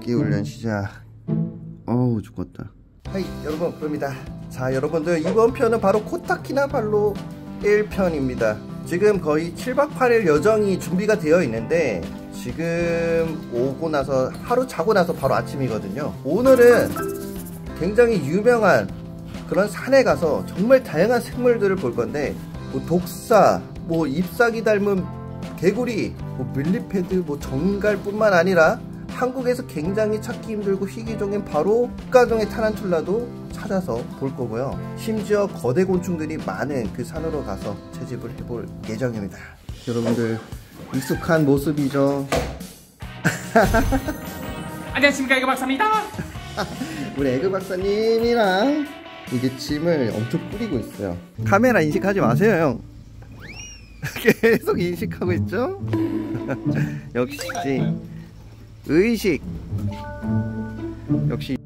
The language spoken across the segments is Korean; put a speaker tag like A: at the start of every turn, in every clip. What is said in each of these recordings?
A: 걷기 훈련 시작. 어우 죽겠다. 하이 여러분, 부릅니다. 자 여러분들, 이번 편은 바로 코타키나발루 1편입니다 지금 거의 7박 8일 여정이 준비가 되어 있는데 지금 오고 나서 하루 자고 나서 바로 아침이거든요. 오늘은 굉장히 유명한 그런 산에 가서 정말 다양한 생물들을 볼 건데, 뭐 독사, 뭐 잎사귀 닮은 개구리, 뭐 밀리패드, 뭐 정갈뿐만 아니라 한국에서 굉장히 찾기 힘들고 희귀종인 바로 국가종의 타란툴라도 찾아서 볼 거고요. 심지어 거대 곤충들이 많은 그 산으로 가서 채집을 해볼 예정입니다. 여러분들 익숙한 모습이죠.
B: 안녕하십니까, 에그 박사입니다.
A: 우리 에그 박사님이랑 이제 짐을 엄청 뿌리고 있어요. 카메라 인식하지 마세요, 형. 계속 인식하고 있죠? 역시 의식. 역시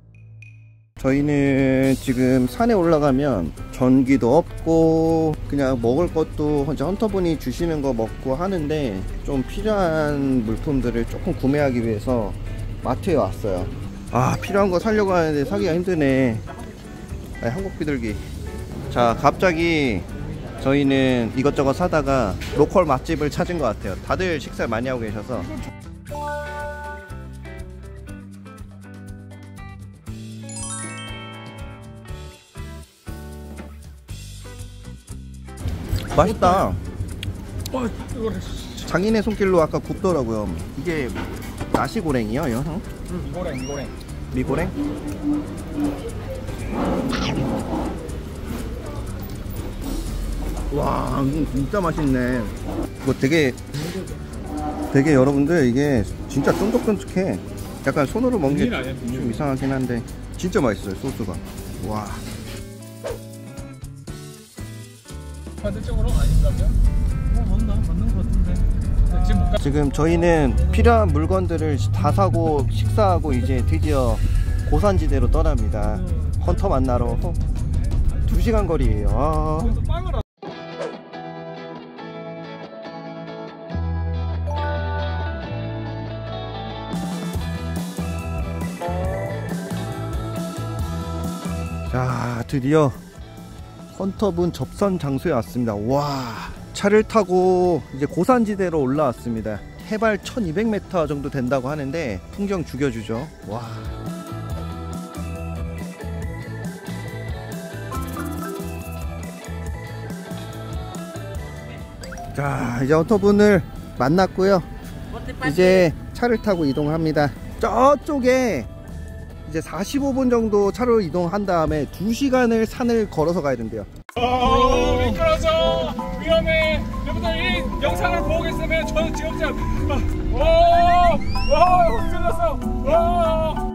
A: 저희는 지금 산에 올라가면 전기도 없고 그냥 먹을 것도 혼자 헌터분이 주시는 거 먹고 하는데, 좀 필요한 물품들을 조금 구매하기 위해서 마트에 왔어요. 아, 필요한 거 사려고 하는데 사기가 힘드네. 한국 비둘기. 자, 갑자기 저희는 이것저것 사다가 로컬 맛집을 찾은 것 같아요. 다들 식사를 많이 하고 계셔서. 맛있다. 장인의 손길로 아까 굽더라고요. 이게 나시고랭이요? 형?
B: 미고랭.
A: 미고랭? 와, 이거 진짜 맛있네. 이거 되게 여러분들 이게 진짜 쫀득쫀득해. 약간 손으로 먹는 게 좀 이상하긴 한데 진짜 맛있어요, 소스가. 와.
B: 반대쪽으로 아닌가요? 맞는 것 같은데.
A: 지금 저희는 필요한 물건들을 다 사고 식사하고 이제 드디어 고산지대로 떠납니다. 헌터 만나러 2시간 거리예요. 아. 자, 드디어 헌터분 접선 장소에 왔습니다. 와, 차를 타고 이제 고산지대로 올라왔습니다. 해발 1200m 정도 된다고 하는데 풍경 죽여주죠. 와. 자, 이제 헌터분을 만났고요. 이제 차를 타고 이동합니다. 저쪽에 이제 45분 정도 차로 이동한 다음에 2시간을 산을 걸어서 가야 된대요.
B: 미끄러져, 위험해. 여러분들 이 영상을 보고 계시면 저는 지금 들렸어.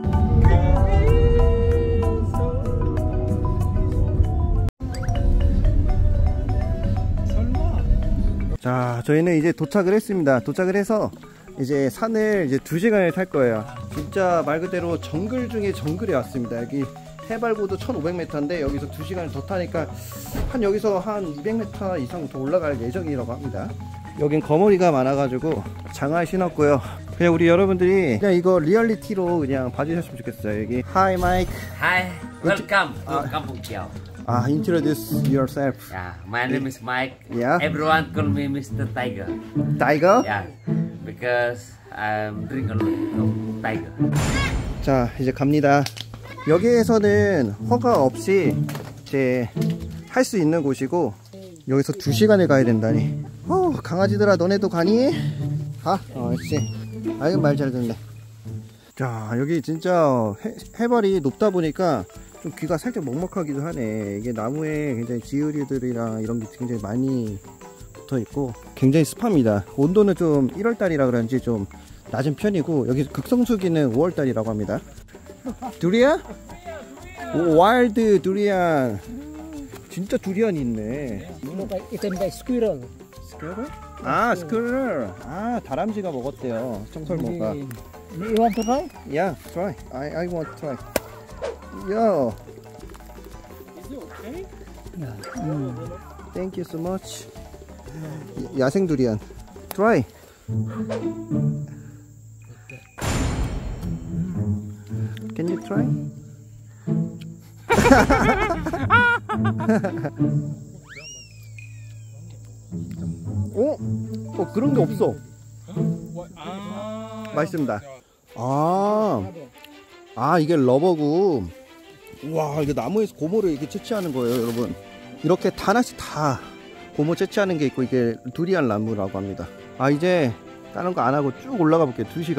A: 자, 저희는 이제 도착을 했습니다. 도착을 해서 이제 산을 이제 2시간을 탈 거예요. 진짜 말 그대로 정글 중에 정글에 왔습니다. 여기 해발고도 1500m인데 여기서 2시간을 더 타니까 여기서 한 200m 이상 더 올라갈 예정이라고 합니다. 여긴 거머리가 많아가지고 장화 신었고요. 그냥 우리 여러분들이 그냥 이거 리얼리티로 그냥 봐주셨으면 좋겠어요. 여기 Hi Mike.
C: Hi, welcome to Cambodia.
A: Introduce yourself.
C: Yeah, my name is Mike.
A: Yeah.
C: Everyone call me Mr. Tiger.
A: Tiger?
C: Yeah, because I'm drink a lot of Tiger.
A: 자, 이제 갑니다. 여기에서는 허가 없이 이제 할 수 있는 곳이고, 여기서 2시간을 가야 된다니. 강아지들아, 너네도 가니? 가? 역시. 아이고, 말 잘 듣네. 자, 여기 진짜 해발이 높다 보니까 좀 귀가 살짝 먹먹하기도 하네. 이게 나무에 굉장히 지으리들이랑 이런 게 굉장히 많이 붙어 있고 굉장히 습합니다. 온도는 좀 1월달이라 그런지 좀 낮은 편이고, 여기 극성수기는 5월달이라고 합니다. 두리안? 와일드 두리안. 진짜 두리안이 있네.
D: 이건 스퀴럴.
A: 스퀴럴? 아, 스퀴럴. 아, 다람쥐가 먹었대요, 청설모가.
D: You want to try?
A: Yeah, try. I want to try. Yo.
B: Is it okay?
A: Thank you so much. 야생 두리안. Try. Can you try? 그런 게 없어. 맛있습니다. 이게 러버고. 와, 이게 나무에서 고무를 이렇게 채취하는 거예요, 여러분. 이렇게 하나씩 다 고무 채취하는 게 있고, 이게 두리안 나무라고 합니다. 이제 다른 거 안 하고 쭉 올라가 볼게요. 2시간.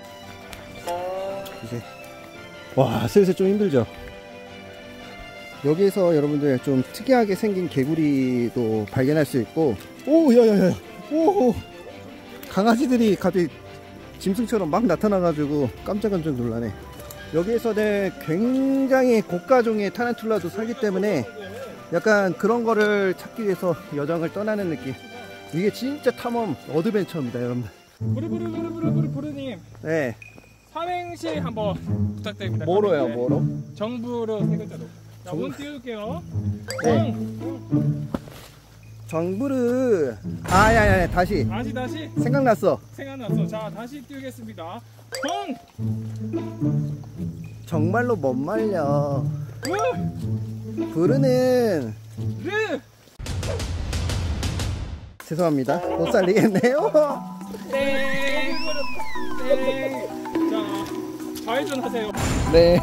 A: 이제 와, 슬슬 좀 힘들죠. 여기에서 여러분들 좀 특이하게 생긴 개구리도 발견할 수 있고. 야야야, 강아지들이 갑자기 짐승처럼 막 나타나가지고 깜짝깜짝 놀라네. 여기에서는 굉장히 고가종의 타란툴라도 살기 때문에 약간 그런 거를 찾기 위해서 여정을 떠나는 느낌. 이게 진짜 탐험 어드벤처입니다, 여러분들.
B: 부르님.
A: 네.
B: 삼행시 한번 부탁드립니다.
A: 뭐로요, 뭐로?
B: 정부로 3글자로. 자, 운 띄울게요.
A: 네. 정부를. 야야야, 다시.
B: 다시.
A: 생각났어.
B: 자, 다시 띄우겠습니다.
A: 정말로 못 말려. 부르는. 죄송합니다. 못 살리겠네요.
B: 땡. 자, 좌회전하세요.
A: 네.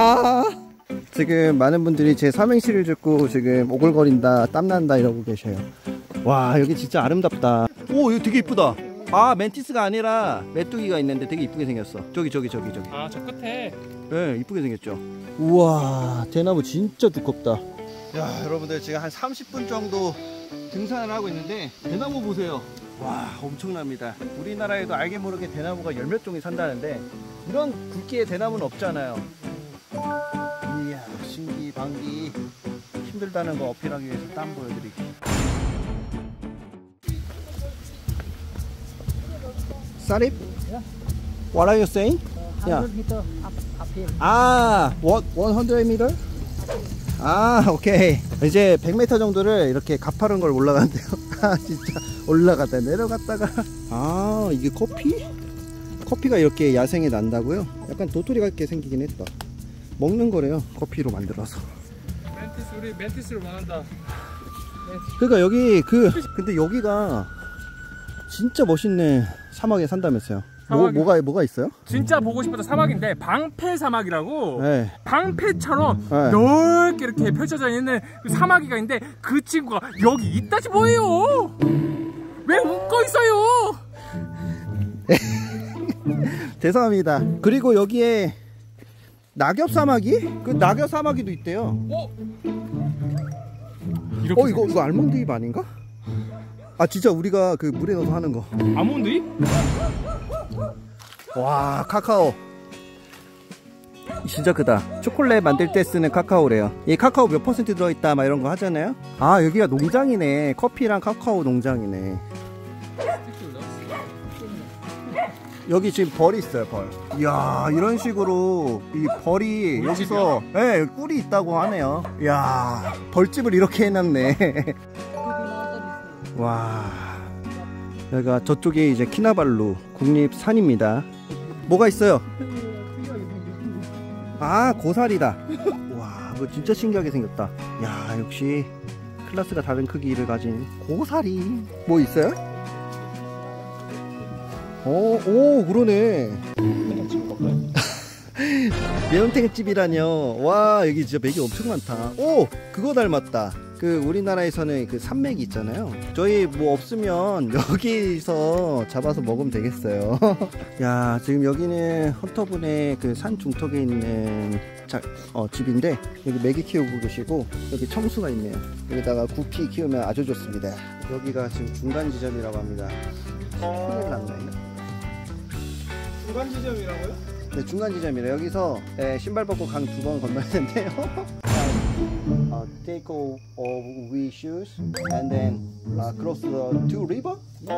A: 지금 많은 분들이 제 삼행시를 듣고 지금 오글거린다, 땀난다 이러고 계셔요. 와, 여기 진짜 아름답다. 이거 되게 이쁘다. 멘티스가 아니라 메뚜기가 있는데 되게 이쁘게 생겼어. 저기.
B: 저 끝에.
A: 네, 이쁘게 생겼죠. 우와, 대나무 진짜 두껍다. 야, 여러분들 지금 한 30분 정도 등산을 하고 있는데 대나무 보세요. 와, 엄청납니다. 우리나라에도 알게 모르게 대나무가 10몇 종이 산다는데 이런 굵기의 대나무는 없잖아요. 이야, 신기방기. 힘들다는 거 어필하기 위해서 땀 보여드릴게요. Sarip? What are you saying?
D: 100 meter uphill.
A: 100 meter? 오케이. 이제 100m 정도를 이렇게 가파른 걸 올라간대요. 진짜 올라갔다 내려갔다가. 이게 커피가 이렇게 야생에 난다고요? 약간 도토리 같게 생기긴 했다. 먹는 거래요, 커피로 만들어서.
B: 우리 멘티스를 원한다.
A: 그러니까 여기 근데 여기가 진짜 멋있는 사막에 산다면서요. 뭐가 있어요?
B: 진짜 보고 싶었던 사막인데 방패 사막이라고.
A: 네.
B: 방패처럼 넓게 이렇게 펼쳐져 있는 그 사막이가 있는데 그 친구가 여기 있다지 뭐예요. 왜 웃고 있어요?
A: 죄송합니다. 그리고 여기에 낙엽 사마귀? 그 낙엽 사마귀도 있대요. 이거 알몬드 잎 아닌가? 진짜 우리가 그 물에 넣어서 하는 거.
B: 아몬드 잎?
A: 와, 카카오 진짜 크다. 초콜릿 만들 때 쓰는 카카오래요. 이 카카오 몇 % 들어있다 막 이런 거 하잖아요. 여기가 농장이네. 커피랑 카카오 농장이네. 여기 지금 벌이 있어요, 벌. 이야, 이런 식으로 이 벌이 여기서 꿀이 있다고 하네요. 이야, 벌집을 이렇게 해놨네. 와, 여기가 저쪽에 이제 키나발루 국립산입니다. 뭐가 있어요? 고사리다. 와, 이거 진짜 신기하게 생겼다. 야, 역시 클래스가 다른 크기를 가진 고사리. 뭐 있어요? 그러네. 매운탕집이라뇨. 와, 여기 진짜 맥이 엄청 많다. 그거 닮았다. 우리나라에서는 그 산맥이 있잖아요. 저희 뭐 없으면 여기서 잡아서 먹으면 되겠어요. 야, 지금 여기는 헌터분의 그 산 중턱에 있는 집인데 여기 메기 키우고 계시고 여기 청수가 있네요. 여기다가 구피 키우면 아주 좋습니다. 여기가 지금 중간 지점이라고 합니다. 큰일 났네.
B: 중간 지점이라고요?
A: 네, 중간 지점이래. 여기서 신발 벗고 강 2번 건너야 된대요. Take off we shoes and then cross the two river.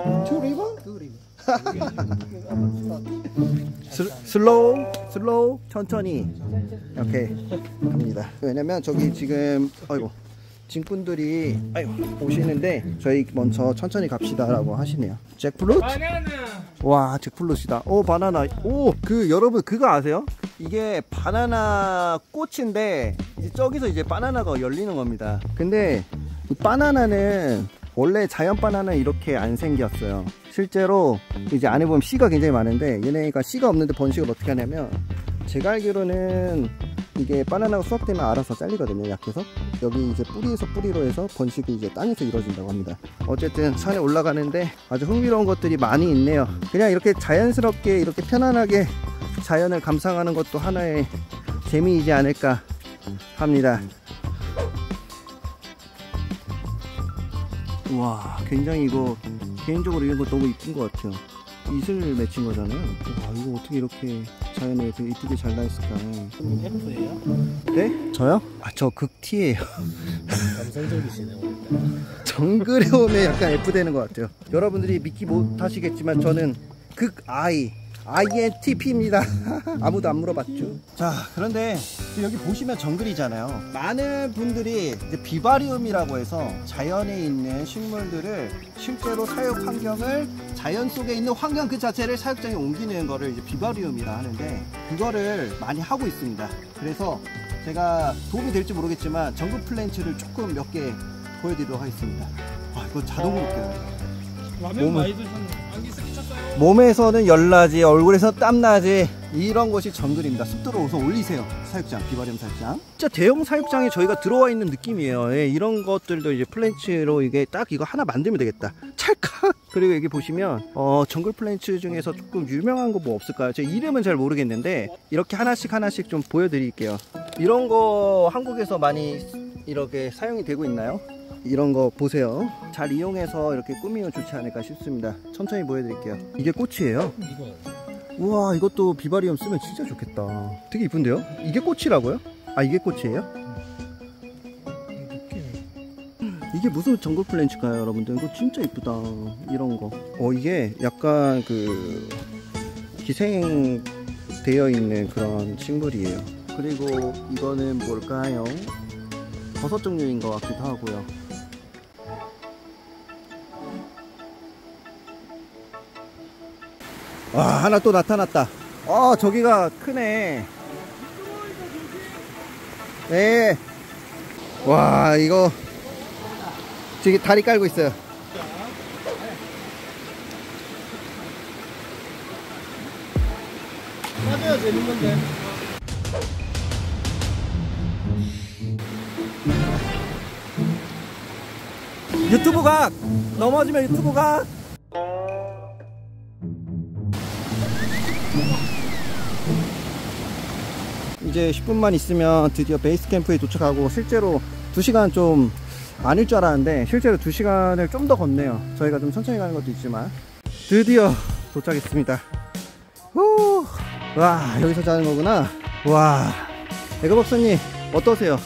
A: 슬로우 천천히. 오케이, 갑니다. 왜냐면 저기 지금 진꾼들이 오시는데 저희 먼저 천천히 갑시다라고 하시네요. 잭플룻?
B: 바나나.
A: 와, 잭플룻이다. 바나나. 여러분 그거 아세요? 이게 바나나 꽃인데 이제 저기서 이제 바나나가 열리는 겁니다. 근데 이 바나나는 원래 자연 바나나는 이렇게 안 생겼어요. 실제로 이제 안에 보면 씨가 굉장히 많은데 얘네가 씨가 없는데 번식을 어떻게 하냐면, 제가 알기로는 이게 바나나가 수확되면 알아서 잘리거든요. 약해서 여기 이제 뿌리에서 뿌리로 해서 번식이 이제 땅에서 이루어진다고 합니다. 어쨌든 산에 올라가는데 아주 흥미로운 것들이 많이 있네요. 그냥 이렇게 자연스럽게 이렇게 편안하게 자연을 감상하는 것도 하나의 재미이지 않을까 합니다. 와, 굉장히 이거 개인적으로 이런 거 너무 이쁜 것 같아요. 이슬 맺힌 거잖아요. 와, 이거 어떻게 이렇게 자연에 되게 이쁘게 잘 나있을까.
E: F예요?
A: 네? 저요? 아, 저 극T예요.
E: 감성적이시네요.
A: 정글에 오면 약간 F 되는 것 같아요. 여러분들이 믿기 못하시겠지만 저는 극I INTP입니다. 아무도 안 물어봤죠. 자, 그런데 여기 보시면 정글이잖아요. 많은 분들이 이제 비바리움이라고 해서 자연에 있는 식물들을 실제로 사육 환경을 자연 속에 있는 환경 그 자체를 사육장에 옮기는 거를 이제 비바리움이라 하는데, 그거를 많이 하고 있습니다. 그래서 제가 도움이 될지 모르겠지만 정글 플랜츠를 조금 몇 개 보여드리도록 하겠습니다. 와, 이거 자동으로 깨요.
B: 라면 많이 드셨는데 안기 스키쳤어요.
A: 몸에서는 열나지, 얼굴에서 땀나지, 이런 것이 정글입니다. 습도를 우선 올리세요. 사육장, 비바리움 사육장. 진짜 대형 사육장에 저희가 들어와 있는 느낌이에요. 예, 이런 것들도 이제 플랜츠로 이게 딱 이거 하나 만들면 되겠다. 찰칵! 그리고 여기 보시면 정글 플랜츠 중에서 조금 유명한 거 뭐 없을까요? 제 이름은 잘 모르겠는데 이렇게 하나씩 좀 보여드릴게요. 이런 거 한국에서 많이 이렇게 사용이 되고 있나요? 이런 거 보세요. 잘 이용해서 이렇게 꾸미면 좋지 않을까 싶습니다. 천천히 보여드릴게요. 이게 꽃이에요. 우와, 이것도 비바리움 쓰면 진짜 좋겠다. 되게 이쁜데요? 이게 꽃이라고요? 아, 이게 꽃이에요? 이게 무슨 정글 플랜츠일까요, 여러분들? 이거 진짜 이쁘다. 이런 거. 이게 약간 그 기생되어 있는 그런 식물이에요. 그리고 이거는 뭘까요? 버섯 종류인 것 같기도 하고요. 와, 하나 또 나타났다. 저기가 크네. 네. 와, 이거 저기 다리 깔고 있어요.
E: 맞아요, 재밌는데.
A: 유튜브 각! 넘어지면 유튜브 각! 이제 10분만 있으면 드디어 베이스 캠프에 도착하고, 실제로 2시간 좀 아닐 줄 알았는데 실제로 2시간을 좀 더 걷네요. 저희가 좀 천천히 가는 것도 있지만 드디어 도착했습니다. 후, 와, 여기서 자는 거구나. 와, 에그박사님 어떠세요?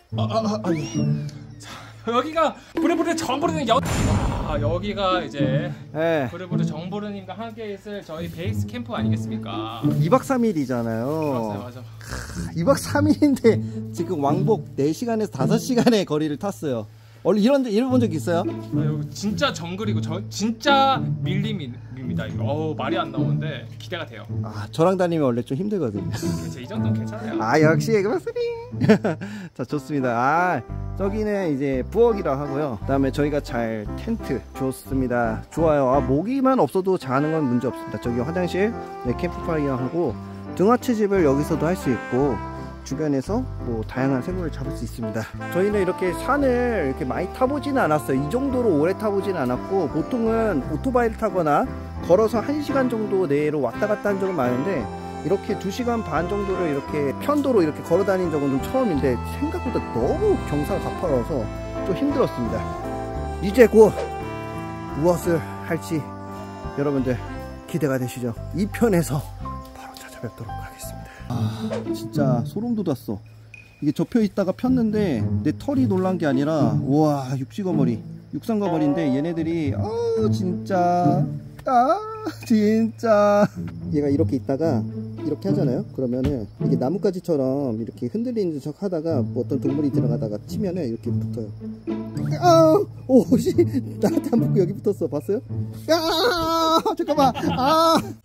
B: 여기가 부르부르 정부르는 여기가 이제
A: 네.
B: 부르부르 정부르님과 함께 있을 저희 베이스 캠프 아니겠습니까?
A: 2박 3일이잖아요.
B: 맞아.
A: 2박 3일인데 지금 왕복 4시간에서 5시간의 거리를 탔어요. 원래 이런 데 본 적 있어요?
B: 여기 진짜 정글이고 진짜 밀림입니다. 이거 말이 안 나오는데 기대가 돼요.
A: 아, 저랑 다니면 원래 좀 힘들거든요.
B: 이 정도는 괜찮아요.
A: 아, 역시 에그박사님. 자, 좋습니다. 아, 저기는 이제 부엌이라 하고요. 그 다음에 저희가 잘 텐트 좋습니다. 좋아요. 아, 모기만 없어도 자는 건 문제 없습니다. 저기 화장실, 네, 캠프파이어 하고 등화채집을 여기서도 할 수 있고, 주변에서 뭐 다양한 생물을 잡을 수 있습니다. 저희는 이렇게 산을 이렇게 많이 타보지는 않았어요. 이 정도로 오래 타보지는 않았고, 보통은 오토바이를 타거나 걸어서 1시간 정도 내로 왔다 갔다 한 적은 많은데, 이렇게 2시간 반 정도를 이렇게 편도로 이렇게 걸어 다닌 적은 좀 처음인데, 생각보다 너무 경사가 가파라서 좀 힘들었습니다. 이제 곧 무엇을 할지 여러분들 기대가 되시죠? 2편에서 바로 찾아뵙도록 하겠습니다. 아, 진짜 소름 돋았어. 이게 접혀 있다가 폈는데 내 털이 놀란 게 아니라, 우와, 육지거머리, 육상거머리인데 얘네들이 진짜 진짜 얘가 이렇게 있다가 이렇게 하잖아요. 그러면은 이게 나뭇가지처럼 이렇게 흔들리는 척 하다가 어떤 동물이 들어가다가 치면은 이렇게 붙어요. 오씨, 나한테 안 붙고 여기 붙었어. 봤어요? 잠깐만.